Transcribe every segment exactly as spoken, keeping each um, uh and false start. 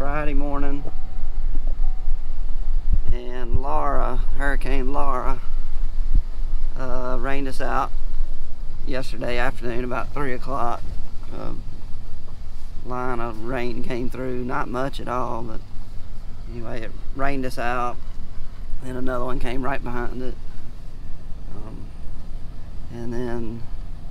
Friday morning, and Laura, Hurricane Laura, uh, rained us out yesterday afternoon about three o'clock. A line of rain came through, not much at all, but anyway, it rained us out, and another one came right behind it. Um, and then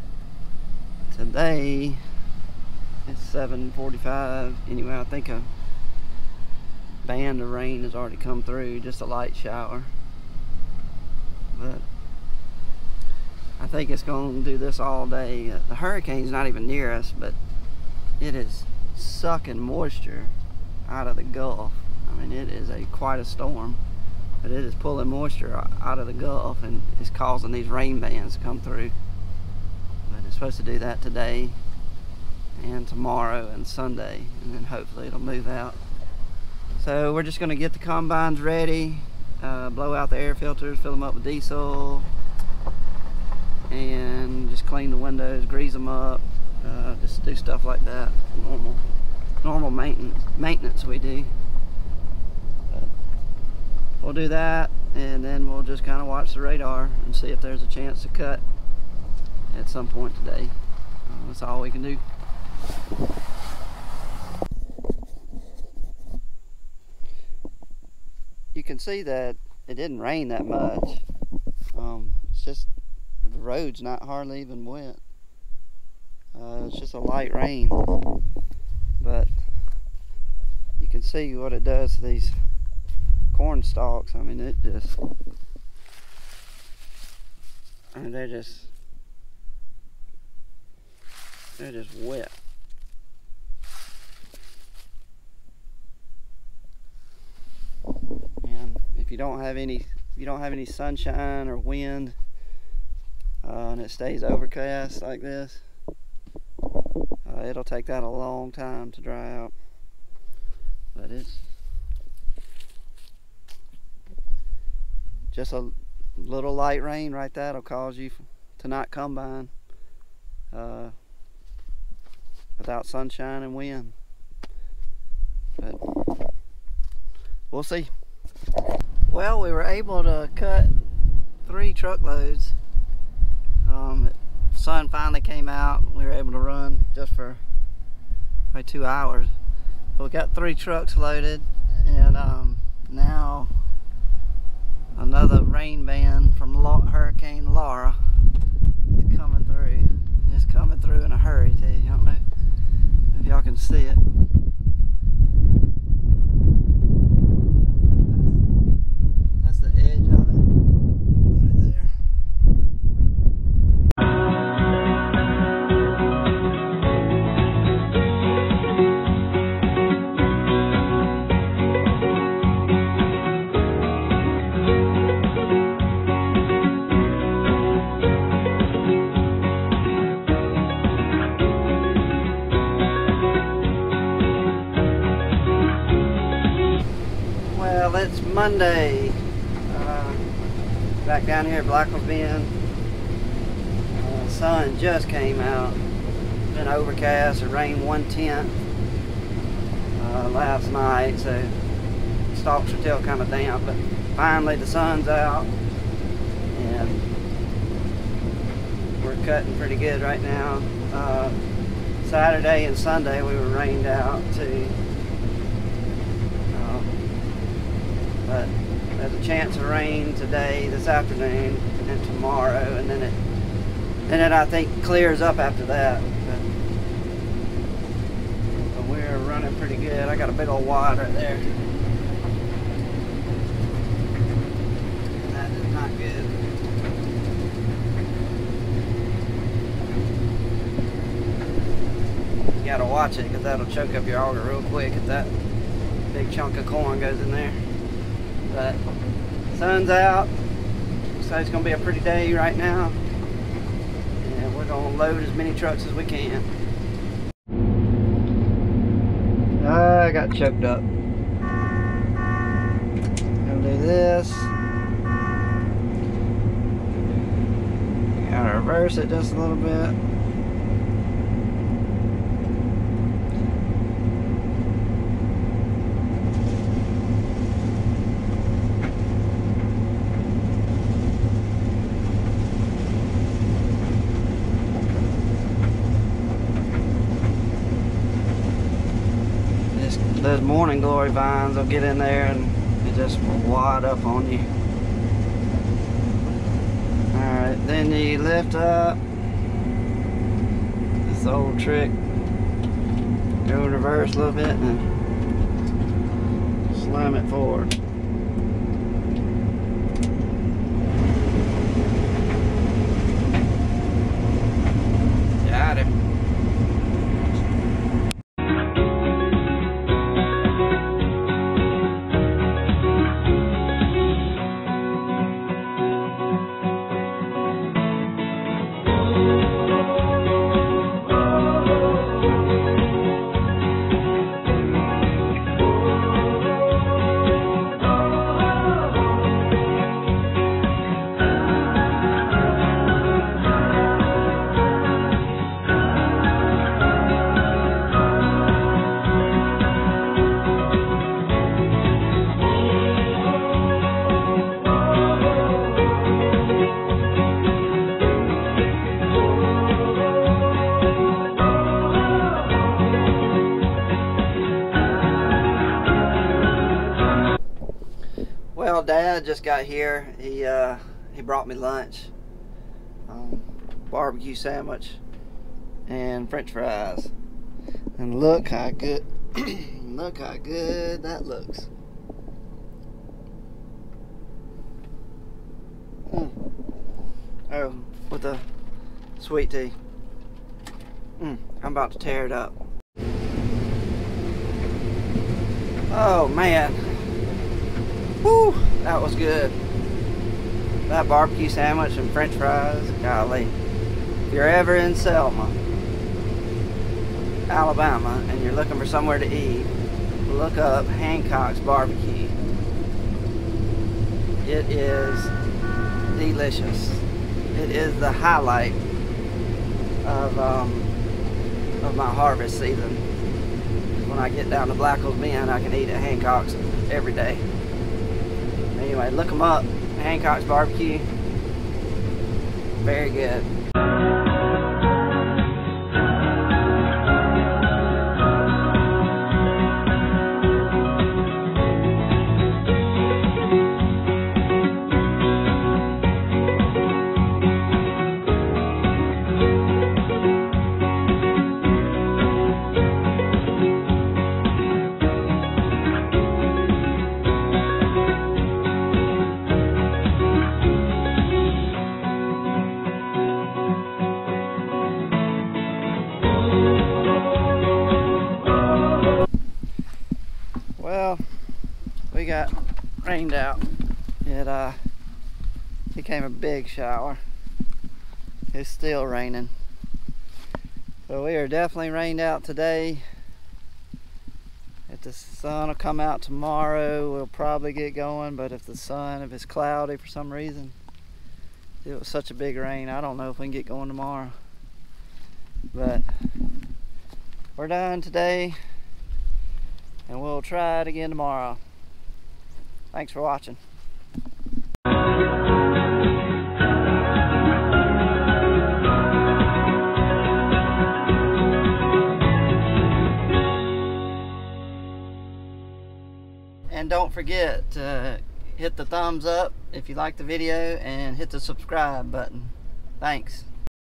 today it's seven forty-five. Anyway, I think a band of rain has already come through, just a light shower. But I think it's going to do this all day. The hurricane's not even near us, but it is sucking moisture out of the Gulf. I mean, it is a quite a storm, but it is pulling moisture out of the Gulf and it's causing these rain bands to come through. But it's supposed to do that today and tomorrow and Sunday, and then hopefully it'll move out. So we're just going to get the combines ready, uh, blow out the air filters, fill them up with diesel, and just clean the windows, grease them up, uh, just do stuff like that. Normal, normal maintenance, maintenance we do. But we'll do that, and then we'll just kind of watch the radar and see if there's a chance to cut at some point today. Uh, that's all we can do. You can see that it didn't rain that much. Um, it's just the road's not hardly even wet. Uh, it's just a light rain, but you can see what it does to these corn stalks. I mean, it just, I mean, they're just, they're just wet. And if you don't have any, if you don't have any sunshine or wind, uh, and it stays overcast like this, uh, it'll take that a long time to dry out. But it's just a little light rain right there will cause you to not combine uh, without sunshine and wind. But we'll see. Well, we were able to cut three truckloads. Um, the sun finally came out. We were able to run just for probably two hours. But we got three trucks loaded, and um, now another rain band from La Hurricane Laura is coming through. It's coming through in a hurry too. I don't know if y'all can see it. Well, it's Monday, uh, back down here at Blackwell's Bend. Uh, the sun just came out. It's been overcast. It rained one tenth uh, last night, so stalks are still kind of damp, but finally the sun's out and we're cutting pretty good right now. Uh, Saturday and Sunday we were rained out too. But there's a chance of rain today, this afternoon, and tomorrow, and then it, then it I think clears up after that. But, but we're running pretty good. I got a big old wad right there. That is not good. You gotta watch it because that'll choke up your auger real quick if that big chunk of corn goes in there. But sun's out, so it's going to be a pretty day right now, and we're going to load as many trucks as we can. I got choked up. Gonna do this. Gotta reverse it just a little bit. those morning glory vines will get in there and it just wad up on you. Alright, then you lift up. This old trick. Go in reverse a little bit and slam it forward. Got him. Well, Dad just got here. He uh, he brought me lunch, um, barbecue sandwich and French fries. And look how good, look how good that looks. Mm. Oh, with the sweet tea. Mm, I'm about to tear it up. Oh man. Whew, that was good. That barbecue sandwich and French fries, golly. If you're ever in Selma, Alabama, and you're looking for somewhere to eat, look up Hancock's Barbecue. It is delicious. It is the highlight of um, of my harvest season. When I get down to Black Hills Bend, I can eat at Hancock's every day. Anyway, look them up. Hancock's Barbecue. Very good. Well, we got rained out. It uh, became a big shower. It's still raining. So we are definitely rained out today. If the sun will come out tomorrow, we'll probably get going. But if the sun, if it's cloudy for some reason, it was such a big rain, I don't know if we can get going tomorrow. But we're done today. And we'll try it again tomorrow. Thanks for watching. And don't forget to hit the thumbs up if you like the video and hit the subscribe button. Thanks.